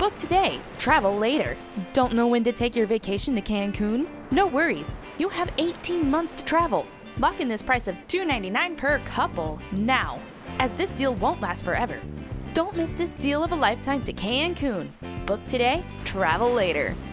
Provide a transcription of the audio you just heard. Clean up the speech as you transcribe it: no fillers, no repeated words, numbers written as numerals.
Book today, travel later. Don't know when to take your vacation to Cancun? No worries, you have 18 months to travel. Lock in this price of $299 per couple now, as this deal won't last forever. Don't miss this deal of a lifetime to Cancun. Book today, travel later.